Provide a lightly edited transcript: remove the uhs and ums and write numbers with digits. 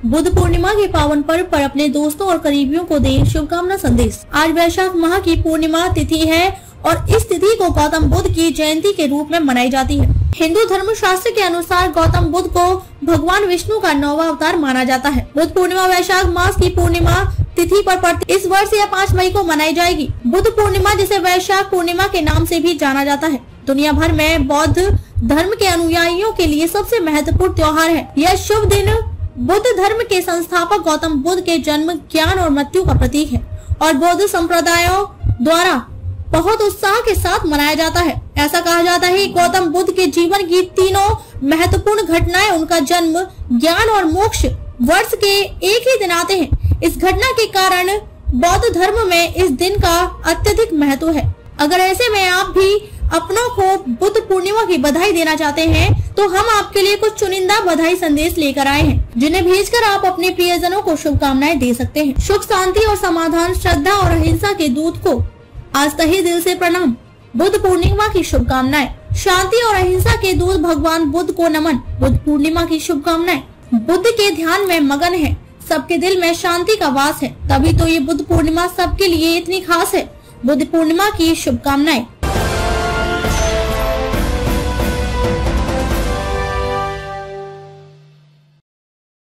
बुद्ध पूर्णिमा के पावन पर्व पर अपने दोस्तों और करीबियों को दे शुभकामना संदेश। आज वैशाख माह की पूर्णिमा तिथि है और इस तिथि को गौतम बुद्ध की जयंती के रूप में मनाई जाती है। हिंदू धर्म शास्त्र के अनुसार गौतम बुद्ध को भगवान विष्णु का 9वां अवतार माना जाता है। बुद्ध पूर्णिमा वैशाख मास की पूर्णिमा तिथि पर पड़ती इस वर्ष यह 5 मई को मनाई जाएगी। बुद्ध पूर्णिमा जिसे वैशाख पूर्णिमा के नाम से भी जाना जाता है, दुनिया भर में बौद्ध धर्म के अनुयायियों के लिए सबसे महत्वपूर्ण त्योहार है। यह शुभ दिन बुद्ध धर्म के संस्थापक गौतम बुद्ध के जन्म, ज्ञान और मृत्यु का प्रतीक है और बौद्ध संप्रदायों द्वारा बहुत उत्साह के साथ मनाया जाता है। ऐसा कहा जाता है कि गौतम बुद्ध के जीवन की तीनों महत्वपूर्ण घटनाएं, उनका जन्म, ज्ञान और मोक्ष, वर्ष के एक ही दिन आते हैं। इस घटना के कारण बौद्ध धर्म में इस दिन का अत्यधिक महत्व है। अगर ऐसे में आप भी अपनों को बुद्ध पूर्णिमा की बधाई देना चाहते हैं तो हम आपके लिए कुछ चुनिंदा बधाई संदेश लेकर आए हैं, जिन्हें भेजकर आप अपने प्रियजनों को शुभकामनाएं दे सकते हैं। सुख, शांति और समाधान, श्रद्धा और अहिंसा के दूत को आज तहे दिल से प्रणाम। बुद्ध पूर्णिमा की शुभकामनाएं। शांति और अहिंसा के दूत भगवान बुद्ध को नमन। बुद्ध पूर्णिमा की शुभकामनाएं। बुद्ध के ध्यान में मगन है, सबके दिल में शांति का वास है, तभी तो ये बुद्ध पूर्णिमा सबके लिए इतनी खास है। बुद्ध पूर्णिमा की शुभकामनाएं।